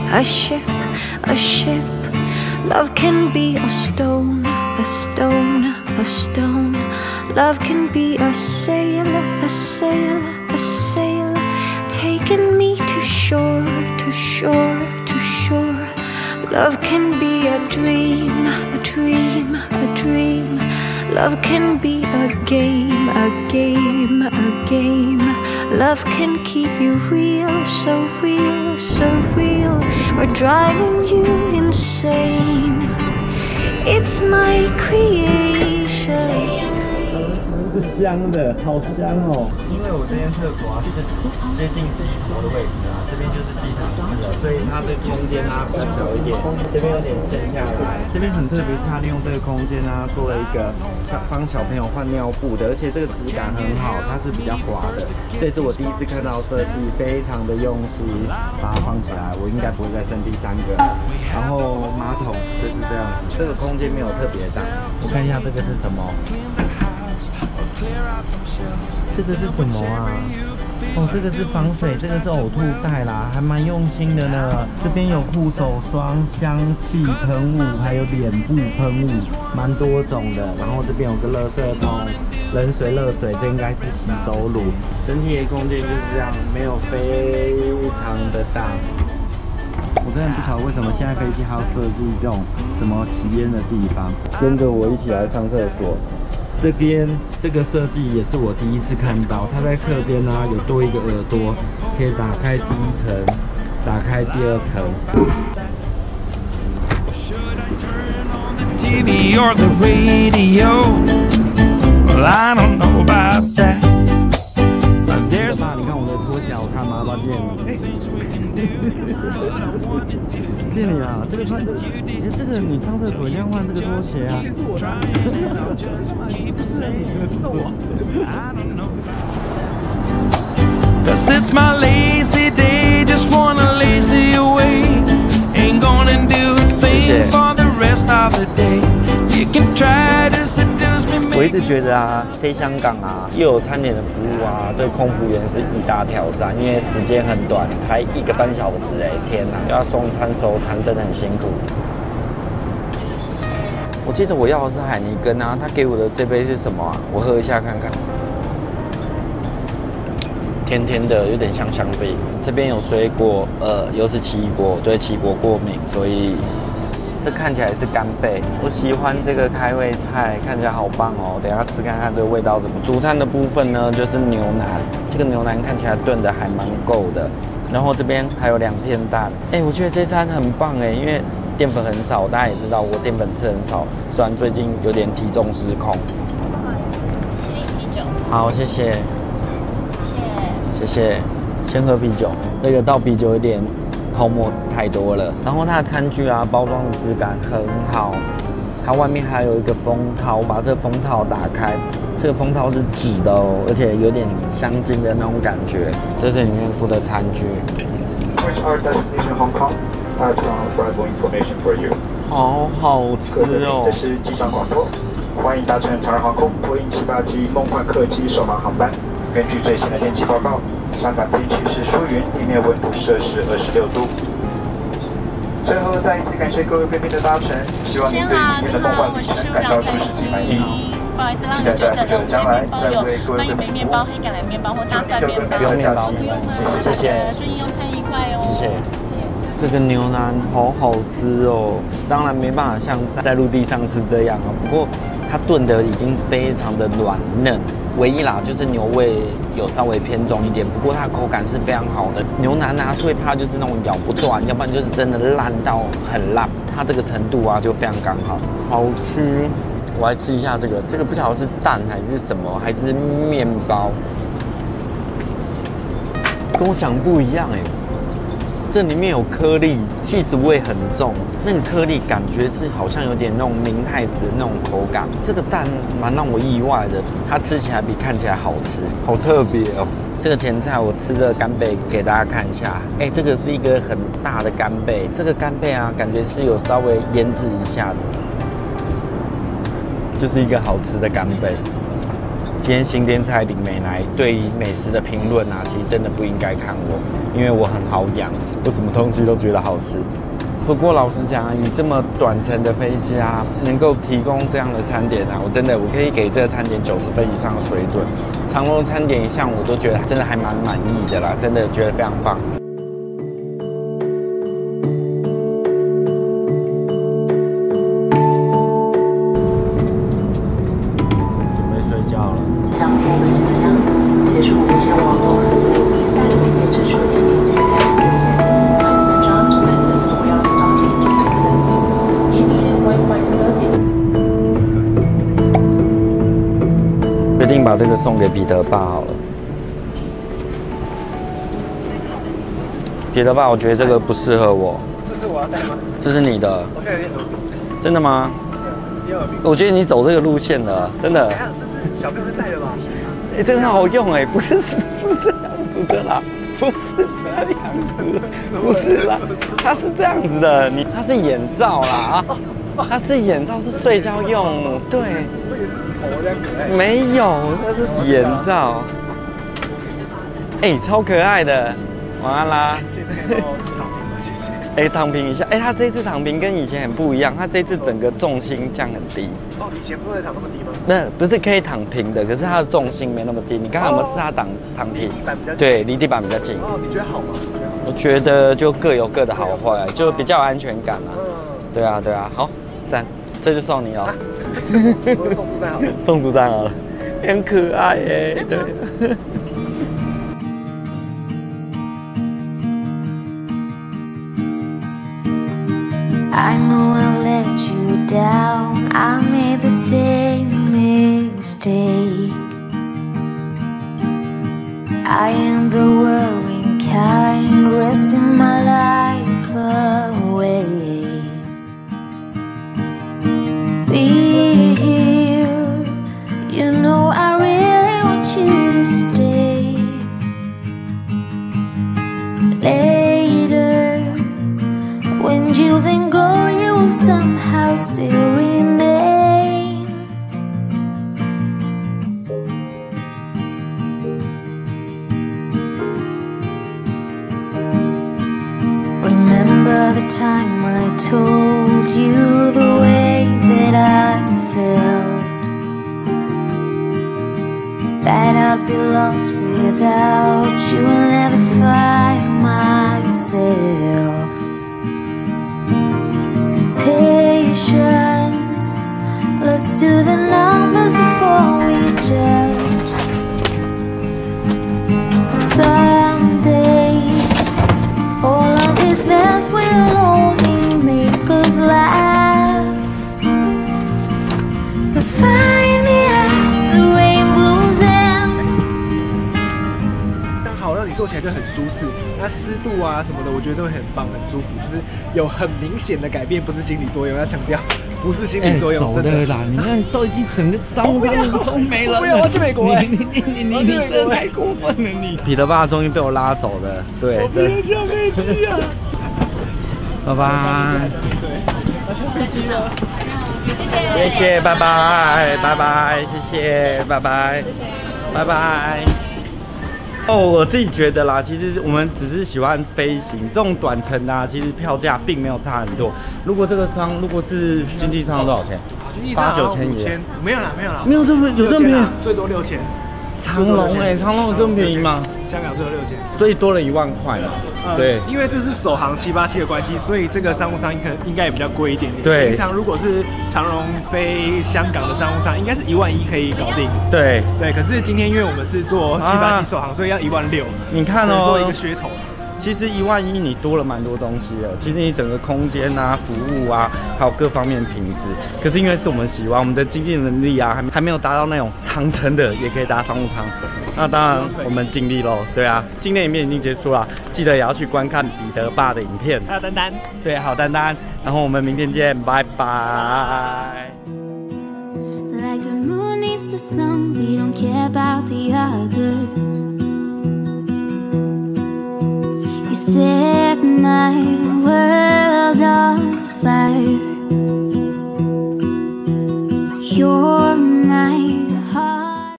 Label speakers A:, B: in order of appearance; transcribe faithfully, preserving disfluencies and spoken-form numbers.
A: a ship, a ship. Love can be a stone, a stone, a stone. Love can be a sailor, a sailor, a sailor, taking me to shore, to shore, to shore. Love can be a dream, a dream, a dream. Love can be a game, a game, a game. Love can keep you real, so real, so real. We're driving you insane. It's my creation.
B: 是香的，好香哦！因为我这间厕所啊是接近机头的位置啊，这边就是机场室了，所以它这个空间啊比较小一点，这边有点陷下来。这边很特别，它利用这个空间啊做了一个帮小朋友换尿布的，而且这个质感很好，它是比较滑的。这是我第一次看到设计，非常的用心，把它放起来，我应该不会再生第三个。然后马桶就是这样子，这个空间没有特别大。我看一下这个是什么。 这个是什么啊？哦，这个是防水，这个是呕吐袋啦，还蛮用心的呢。这边有护手霜、香气喷雾，还有脸部喷雾，蛮多种的。然后这边有个垃圾桶，冷水、热水，这应该是洗手乳。整体的空间就是这样，没有非常的大。我真的不晓得为什么现在飞机还要设计这种什么吸烟的地方。跟着我一起来上厕所。 这边这个设计也是我第一次看到，它在侧边啊有多一个耳朵，可以打开第一层，打开第二层。爸，你看我的拖鞋好看吗？抱歉。借你啊，这个穿这个，哎，这个你上厕所一定要换这个拖鞋啊。其实我的，不是你，是我。Cause it's my lazy day, just wanna lazy away. Ain't gonna do a thing for the rest of the day. You can try to seduce me. 我一直觉得啊，飞香港啊，又有餐点的服务啊，对空服员是一大挑战，因为时间很短，才一个半小时哎，天哪，要送餐收餐真的很辛苦。我记得我要的是海尼根啊，他给我的这杯是什么啊？我喝一下看看。 甜甜的，有点像香槟。这边有水果，呃，又是奇异果，对奇异果过敏，所以这看起来是干贝。我喜欢这个开胃菜，看起来好棒哦。等一下吃看看这个味道怎么。主餐的部分呢，就是牛腩，这个牛腩看起来炖的还蛮够的。然后这边还有两片蛋，哎，我觉得这餐很棒哎，因为淀粉很少，大家也知道我淀粉吃很少，虽然最近有点体重失控。喜力啤酒。好，谢谢。 谢谢，先喝啤酒。这个倒啤酒有点泡沫太多了。然后它的餐具啊，包装的质感很好。它外面还有一个封套，我把这个封套打开，这个封套是纸的哦，而且有点香精的那种感觉。这是里面附的餐具。好好吃哦！
C: 这是机上广播，欢迎搭乘长荣航空波音七八七梦幻客机首航航班。 根据最新的天气报告，香港天气是疏云，地面温度摄氏二十六度。最后再一次感谢各位贵宾的搭乘，希望您对今天的梦幻旅程感到舒适及满意。
D: 不好意思，让你久等了。我们这边面包有鳗鱼梅面包、黑橄榄面包或大蒜面包。
B: 不用面包，谢谢。
D: 祝你用餐愉快哦。
B: 谢谢。这个牛腩好好吃哦，当然没办法像在陆地上吃这样哦，不过它炖的已经非常的软嫩。 唯一啦，就是牛味有稍微偏重一点，不过它的口感是非常好的。牛腩啊，最怕就是那种咬不断，要不然就是真的烂到很烂。它这个程度啊，就非常刚好，好吃。我来吃一下这个，这个不晓得是蛋还是什么，还是面包，跟我想不一样哎。这里面有颗粒，起司味很重，那个颗粒感觉是好像有点那种明太子的那种口感。这个蛋蛮让我意外的，它吃起来比看起来好吃，好特别哦。这个前菜我吃的干贝给大家看一下，哎，这个是一个很大的干贝，这个干贝啊，感觉是有稍微腌制一下的，就是一个好吃的干贝。 今天新店菜林美来对于美食的评论啊，其实真的不应该看我， 因为我很好养，我什么东西都觉得好吃。不过老实讲啊，以这么短程的飞机啊，能够提供这样的餐点啊，我真的我可以给这个餐点九十分以上的水准。长荣餐点一向我都觉得真的还蛮满意的啦，真的觉得非常棒。准备睡觉了。
E: 将我们即将结束无线网络，但也指出今天这个无线。
B: 决定把这个送给彼得爸好了。彼得爸，我觉得这个不适合我。
F: 这是我要带吗？
B: 这是你的。
F: 我现在有点耳鸣。
B: 真的吗？
F: 你有耳鸣？
B: 我觉得你走这个路线的，真的。
F: 还有，这是小朋友带的吧？
B: 哎，这个很好用哎，不是不是这样子的啦，不是这样子，不是啦，它是这样子的，你它是眼罩啦啊，它是眼罩，是睡觉用，对。
F: 我也是头这样可爱。
B: 没有，那是眼罩。哎、欸，超可爱的，晚安啦。
F: 现在要躺平了，谢谢。
B: 哎、欸，躺平一下。哎、欸，它这次躺平跟以前很不一样，它这次整个重心降很低。
F: 哦，以前不会躺那么低吗？
B: 那不是可以躺平的，可是它的重心没那么低。你刚才有没有试它躺躺平？
F: 离地板比较近。
B: 对，离地板比较近。
F: 哦，你觉得好吗？
B: 我觉得就各有各的好坏，就比较有安全感啊。
F: 嗯。对
B: 啊，对啊，好，赞，这就送你了。
F: 我送苏珊好了。
B: 送苏珊好了，很可爱耶，对。
A: I know I've let you down. I made the same mistake. I am the worrying kind, resting my life away. Be here, you know I really want you to stay. Later, when you then go, you will somehow still remain. Remember the time I told you the way that I felt, that I'd be lost without you and never find myself. Patience, let's do the numbers before we judge. Someday, all of this mess will only make us laugh. So find me at the rainbow's end.
F: 刚好让你坐起来就很舒适，那湿度啊什么的，我觉得都会很棒，很舒服，就是有很明显的改变，不是心理作用，要强调，不是心理作用，真的
B: 啦，你看都已经整个脏脏都没了。
F: 不要，我要去美国哎！
B: 你你你你你真的太过分了你！彼得爸终于被我拉走了，对，
F: 我不要下飞机啊！
B: 拜拜。
F: 对，要下飞机了。
B: 谢谢，拜拜，拜拜，谢谢，拜拜，拜拜。哦，我自己觉得啦，其实我们只是喜欢飞行，这种短程啊，其实票价并没有差很多。如果这个舱如果是经济舱多少钱？八九千也
F: 没有啦，没有啦，
B: 没有这么有这么便宜，
F: 最多六千。
B: 长龙哎，长龙有这么便宜吗？
F: 香港最多六千，
B: 所以多了一万块嘛。
F: 呃、对，因为这是首航七八七的关系，所以这个商务舱可应该也比较贵一点点。
B: 对，
F: 平常如果是长荣飞香港的商务舱，应该是一万一可以搞定。
B: 对
F: 对，可是今天因为我们是做七八七首航，啊、所以要一万六。
B: 你看哦，
F: 做一个噱头。
B: 其实一万一你多了蛮多东西的，其实你整个空间啊、服务啊，还有各方面品质。可是因为是我们喜欢，我们的经济能力啊，还还没有达到那种长程的也可以搭商务舱。那当然我们尽力喽，对啊，今天影片已经结束了，记得也要去观看彼得爸的影片。
F: 还有丹丹，
B: 对，好丹丹，然后我们明天见，拜拜。
A: Like the moon needs the sun, we don't care about the others. You set my world on fire. You're my